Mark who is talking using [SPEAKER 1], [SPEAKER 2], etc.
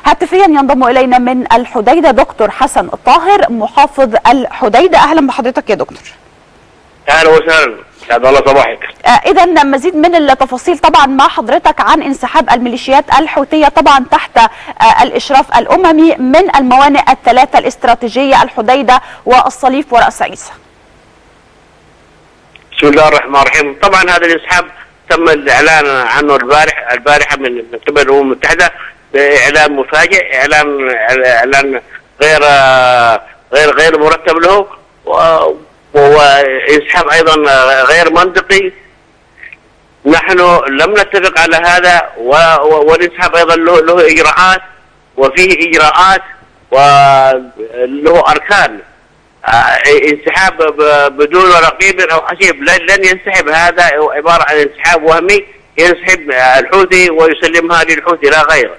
[SPEAKER 1] هاتفيا ينضم إلينا من الحديدة دكتور حسن الطاهر محافظ الحديدة. أهلا بحضرتك يا دكتور.
[SPEAKER 2] اهلا وسهلا، سعد الله صباحك.
[SPEAKER 1] إذا مزيد من التفاصيل طبعا مع حضرتك عن انسحاب الميليشيات الحوثية طبعا تحت الإشراف الأممي من الموانئ الثلاثة الاستراتيجية الحديدة والصليف ورأس عيسى.
[SPEAKER 2] بسم الله الرحمن الرحيم. طبعا هذا الانسحاب تم الاعلان عنه البارحه من قبل الامم المتحده باعلان مفاجئ، اعلان غير مرتب له، وهو انسحاب ايضا غير منطقي. نحن لم نتفق على هذا، والانسحاب ايضا له اجراءات، وفيه اجراءات وله اركان. انسحاب بدون رقيب او حسيب لن ينسحب، هذا عباره عن انسحاب وهمي، ينسحب الحوثي ويسلمها للحوثي لا غير.